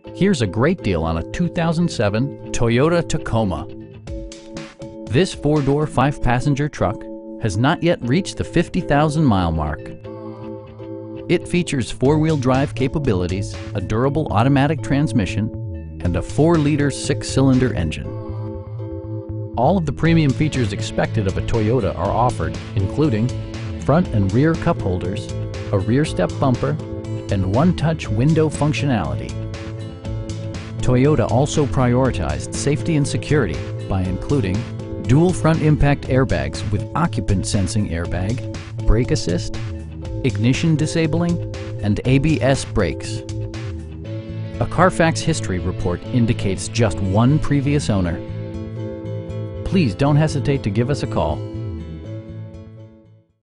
Here's a great deal on a 2007 Toyota Tacoma. This four-door, five-passenger truck has not yet reached the 50,000-mile mark. It features four-wheel drive capabilities, a durable automatic transmission, and a 4-liter six-cylinder engine. All of the premium features expected of a Toyota are offered, including front and rear cup holders, a rear step bumper, and one-touch window functionality. Toyota also prioritized safety and security by including dual front impact airbags with occupant sensing airbag, brake assist, ignition disabling, and ABS brakes. A Carfax history report indicates just one previous owner. Please don't hesitate to give us a call.